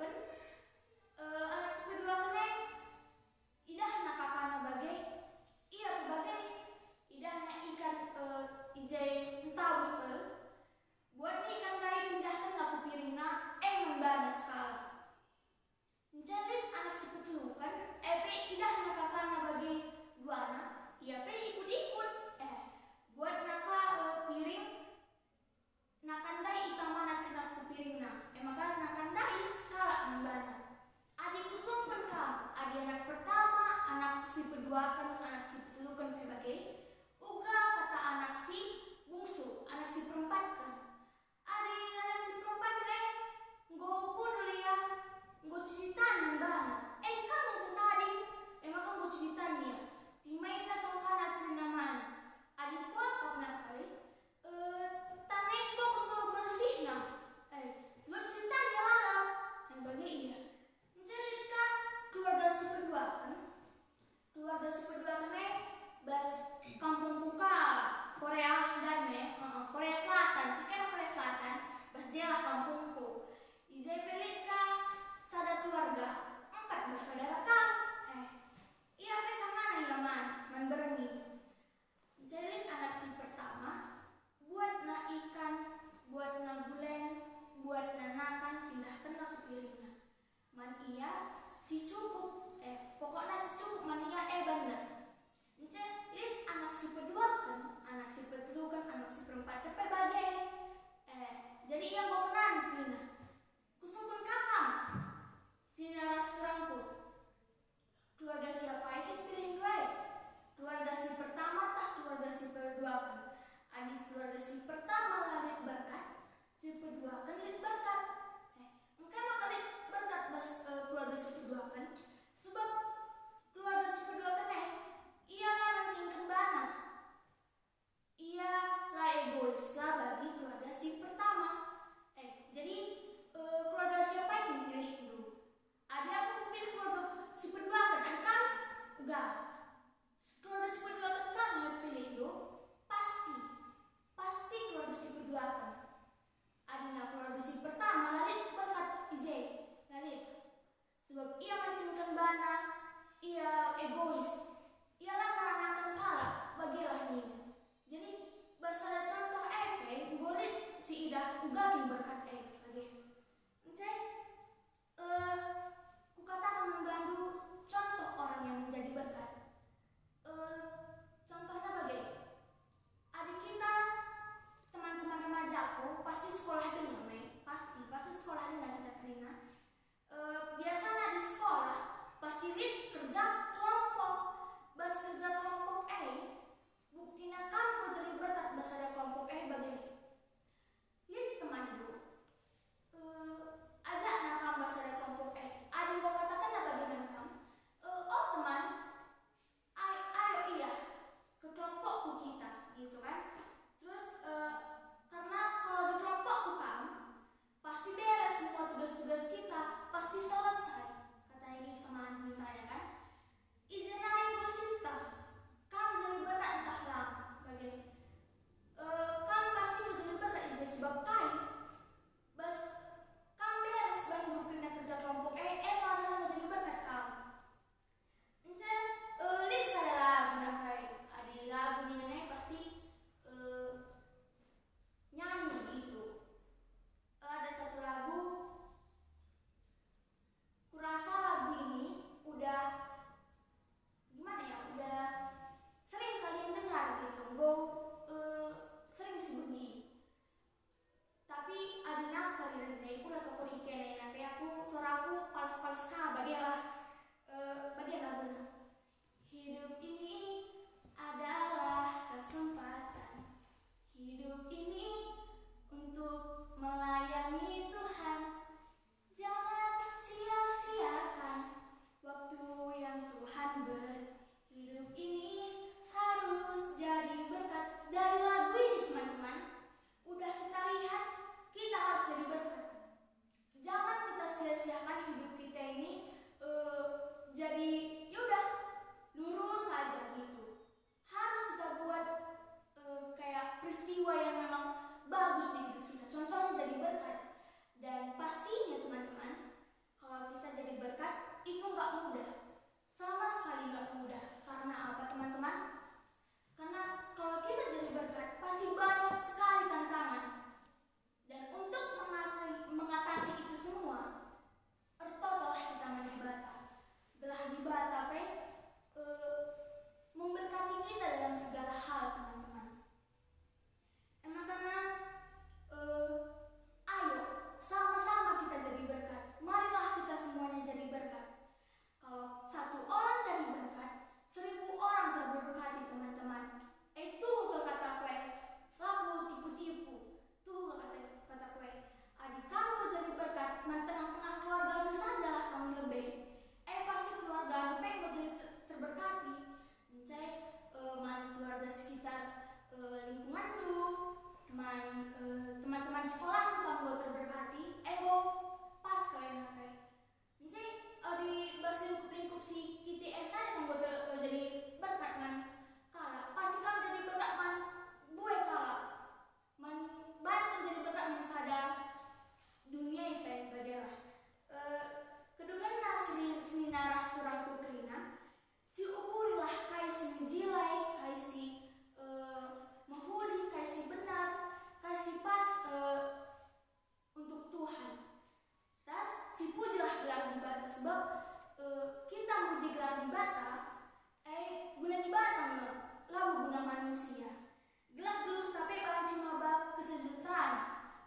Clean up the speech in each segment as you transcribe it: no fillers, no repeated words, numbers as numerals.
kan anak si kedua kene idah na kakana bagai iya bagai idah na ikan izai entabuh pel buat ni ikan lain pindahkan laku piringna membana sekali menjalit anak si petelu kan pe idah na kakana bagai dua anak iya pe ikut-ikut buat naka piring nakandai ikan mana kena ku piringna maka nakandai skala membana adik kusumpen kam adik anak pertama anak si kedua kan anak si petelu kan berbagai uga kata anak si bungsu anak si perempat kan adik anak si perempat kan nggoku dulu ya nggo cucitan membana kamu tuh tadi maka nggo cucitan ya timai na kakana kenaman adik kuat nak kali taneng kok kesel bersih nah sebab cerita dia larang yang bagai iya menjadikan keluarga si kedua kan keluarga si kedua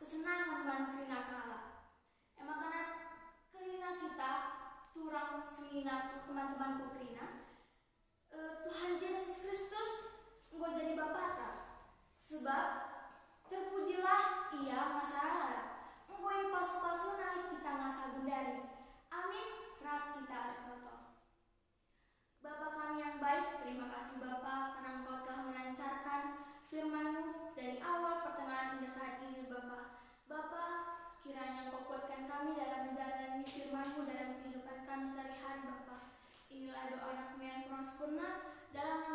kesenangan ban kerina kala. Makana kerina kita turang sengina teman-teman ku kerina. Tuhan Yesus Kristus engkau jadi Bapata. Sebab terpujilah ia masalah. Engkau pasu-pasuna kita ngasagundari. Amin. Ras kita artoto. Bapa kami yang baik, terima kasih Bapa karena Engkau telah melancarkan firman-Mu dari awal pertengahan hingga saat ini Bapa. Bapa, kiranya Engkau kuatkan kami dalam menjalani firman-Mu dalam kehidupan kami sehari-hari Bapa. Inilah doa anak-Mu yang kurang sempurna dalam